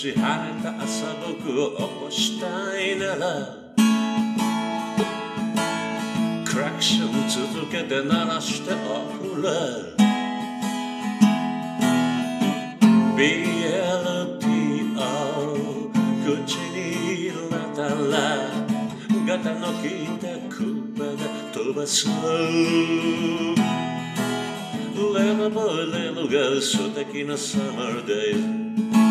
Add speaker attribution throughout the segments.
Speaker 1: し晴れた朝僕を起こしたいならクラクション続けて鳴らしておくれ BLT を口に入れたらガタの効いた声で飛ばす Little boy, little girl 素敵なサマーデイ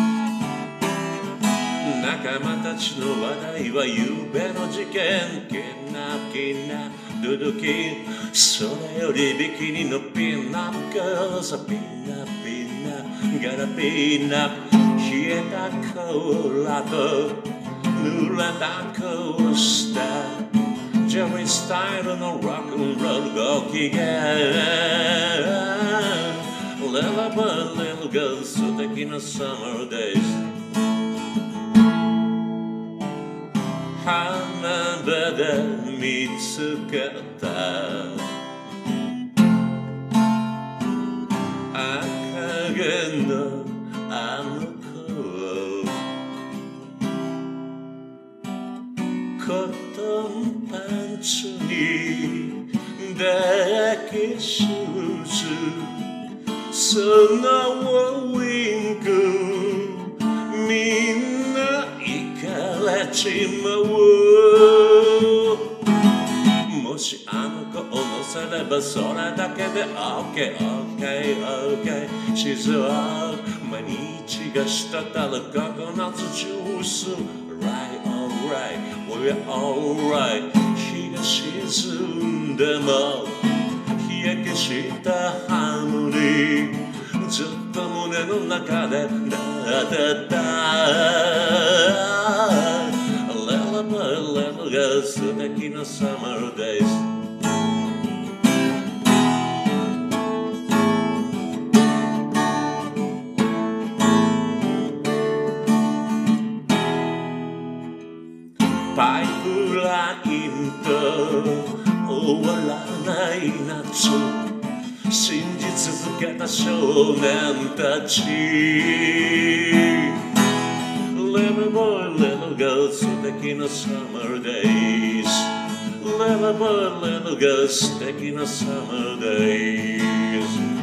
Speaker 1: 仲間たちの話題は夕べの事件キナキナドドキそれよりビキニのピンナップガールズピナピナガラピナ冷えたコーラと濡れたコースタージェリースタイルのロックンロールご機嫌 Little boy, little girl 素敵なサマーデイズ浜辺で見つけた赤毛のあの子コトンパンツに抱きシューズそのウインクみんな行かれちまうもしあの子を乗せればそれだけで OKOKOK 静は毎日が滴るココナッツジュース Right alright we're alright 日が沈んでも日焼けしたハーモニーずっと胸の中で鳴ってた Little boy, little girl 素敵なサマーデイズパイプラインと終わらない夏信じ続けた少年たち Little boy, little girl 素敵なサマーデイズ Little boy, little girl 素敵なサマーデイズ